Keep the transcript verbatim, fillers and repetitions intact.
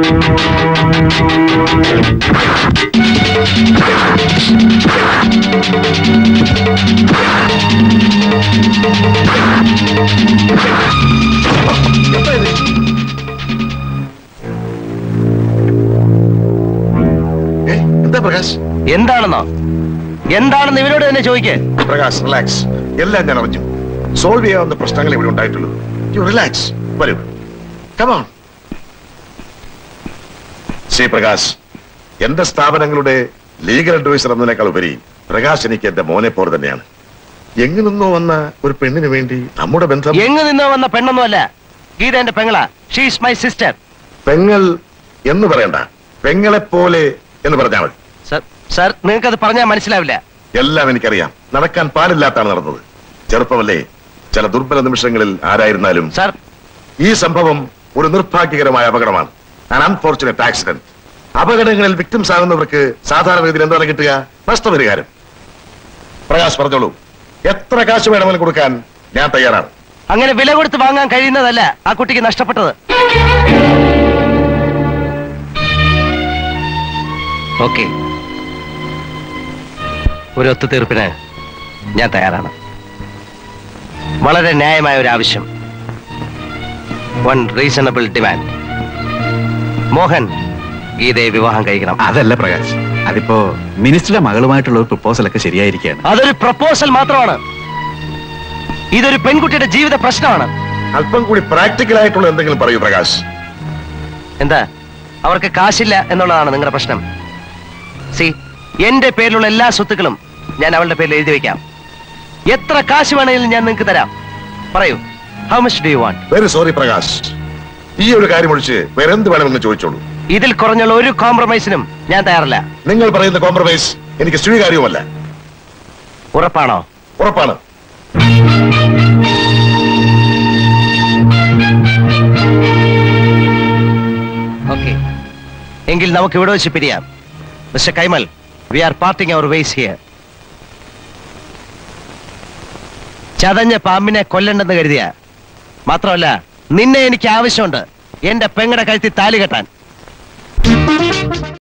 എന്താ പ്രകാശ്? എന്താണെന്നോ? എന്താണെന്ന് ഇവരോട് തന്നെ ചോദിക്കേ. പ്രകാശ് റിലാക്സ്. എല്ലാം ഞാൻ അറിഞ്ഞു. സോൾവ് ചെയ്യാവുന്ന പ്രശ്നങ്ങൾ ഇവിടെ ഉണ്ടായിട്ടുള്ളൂ. You relax. വരൂ. Come on. ശ്രീ പ്രകാശ്, എന്റെ സ്ഥാപനങ്ങളുടെ ലീഗൽ അഡ്വൈസർ എന്നതിനേക്കാൾ ഉപരി പ്രകാശ് എനിക്ക് എന്റെ മോനെ പോലെ തന്നെയാണ്. എങ്ങു നിന്നോ വന്ന ഒരു പെണ്ണിന് വേണ്ടി നമ്മുടെ ബന്ധം. എങ്ങു നിന്നോ വന്ന പെണ്ണൊന്നുമല്ല, ഗീത എന്റെ പെങ്ങളാ. She is my sister. പെങ്ങൾ എന്ന് പറയണ്ട, പെങ്ങളെ പോലെ എന്ന് പറഞ്ഞാൽ മതി. സർ, സർ നിങ്ങൾക്കത് പറഞ്ഞാൽ മനസ്സിലാവില്ല. എല്ലാം എനിക്കറിയാം. നടക്കാൻ പാടില്ലാത്താണ് നടന്നത്. ചെറുപ്പമല്ലേ, ചില ദുർബല നിമിഷങ്ങളിൽ ആരായിരുന്നാലും. സർ, ഈ സംഭവം ഒരു നിർഭാഗ്യകരമായ അപകടമാണ്. An unfortunate accident. അപകടങ്ങളിൽ വിക്ടിംസ് ആകുന്നവർക്ക് സാധാരണ രീതിയിൽ എന്താണ് കിട്ടുക? നഷ്ടപരിഹാരം. പ്രകാശ് പറഞ്ഞോളൂ, എത്ര കാശ് വേണമെങ്കിലും കൊടുക്കാൻ ഞാൻ തയ്യാറാണ്. അങ്ങനെ വില കൊടുത്ത് വാങ്ങാൻ കഴിയുന്നതല്ല ആ കുട്ടിക്ക് നഷ്ടപ്പെട്ടത്. ഓക്കെ, ഒരു ഒത്തുതീർപ്പിന് ഞാൻ തയ്യാറാണ്. വളരെ ന്യായമായ ഒരു ആവശ്യം. One reasonable demand. മോഹൻ ഗീതയെ വിവാഹം കഴിക്കണം. അതല്ല പ്രകാശ്, അതിപ്പോ മിനിസ്റ്ററുടെ മകളുമായിട്ടുള്ള ഒരു പ്രപ്പോസൽ ഒക്കെ ശരിയായിരിക്കുകയാണ്. അതൊരു പ്രപ്പോസൽ മാത്രമാണ്. ഇതൊരു പെൺകുട്ടിയുടെ ജീവിത പ്രശ്നമാണ്. അല്പം കൂടി പ്രാക്ടിക്കൽ ആയിട്ടുള്ള എന്തെങ്കിലും പറയൂ പ്രകാശ്. എന്താ, അവർക്ക് കാശില്ല എന്നുള്ളതാണ് നിങ്ങളുടെ പ്രശ്നം? സി, എന്റെ പേരിലുള്ള എല്ലാ സ്വത്തുക്കളും ഞാൻ അവളുടെ പേരിൽ എഴുതി വെക്കാം. എത്ര കാശ് വേണമെങ്കിലും ഞാൻ നിങ്ങൾക്ക് തരാം. പറയൂ, how much do you want? Very sorry Prakash, ഈ ഒരു കാര്യം ഒഴിച്ച് വേറെ എന്ത് വേണമെന്ന് ചോദിച്ചോളൂ. ഇതിൽ കുറഞ്ഞുള്ള ഒരു കോംപ്രമൈസിനും ഞാൻ തയ്യാറല്ല. നിങ്ങൾ പറയുന്ന കോംപ്രമൈസ് എനിക്ക് സ്വീകാര്യവുമല്ല. ഉറപ്പാണോ? ഉറപ്പാണ്. ഓക്കെ, എങ്കിൽ നമുക്ക് ഇവിടെ വെച്ച് പിരിയാം. Mister Kaimal, we are parting our ways here. ചതഞ്ഞ പാമ്പിനെ കൊല്ലണ്ടെന്ന് കരുതിയ മാത്രമല്ല, നിന്നെ എനിക്ക് ആവശ്യമുണ്ട് എന്റെ പെങ്ങളുടെ കഴുത്തിൽ താലി കെട്ടാൻ.